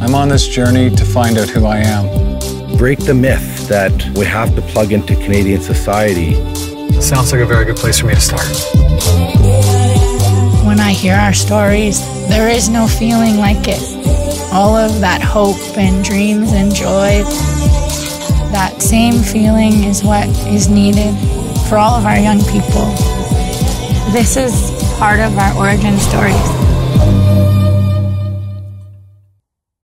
I'm on this journey to find out who I am. Break the myth that we have to plug into Canadian society. Sounds like a very good place for me to start. When I hear our stories, there is no feeling like it. All of that hope and dreams and joy, that same feeling is what is needed for all of our young people. This is part of our origin stories.